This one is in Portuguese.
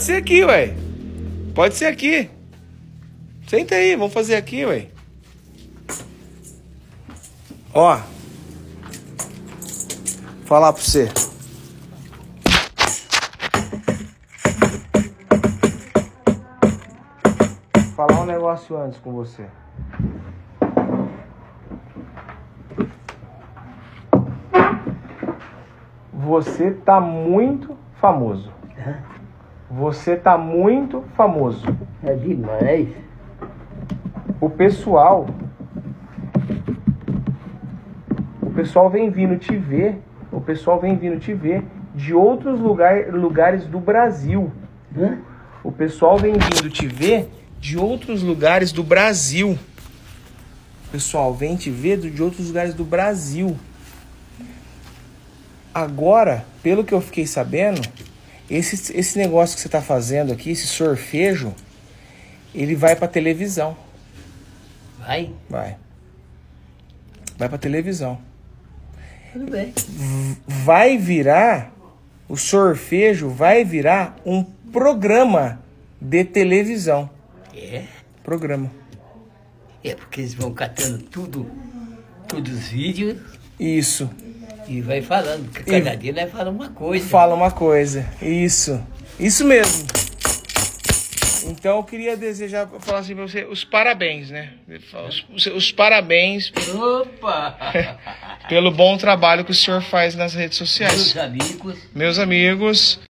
Pode ser aqui, ué. Pode ser aqui. Senta aí, vamos fazer aqui, ué. Ó. Falar pra você. Falar um negócio antes com você. Você tá muito famoso. Você tá muito famoso. É demais. O pessoal vem vindo te ver. O pessoal vem vindo te ver de outros lugares do Brasil. O pessoal vem vindo te ver de outros lugares do Brasil. O pessoal vem te ver de outros lugares do Brasil. Agora, pelo que eu fiquei sabendo, esse negócio que você tá fazendo aqui, esse sorfejo, ele vai pra televisão. Vai? Vai pra televisão. Tudo bem. Vai virar, o sorfejo vai virar um programa de televisão. É? Programa. É porque eles vão catando todos os vídeos Isso. e vai falando. Porque cada dia nós fala uma coisa. Fala uma coisa. Isso. Isso mesmo. Então eu queria desejar, falar assim pra você, os parabéns, né? Os parabéns Opa! pelo bom trabalho que o senhor faz nas redes sociais. Meus amigos. Meus amigos.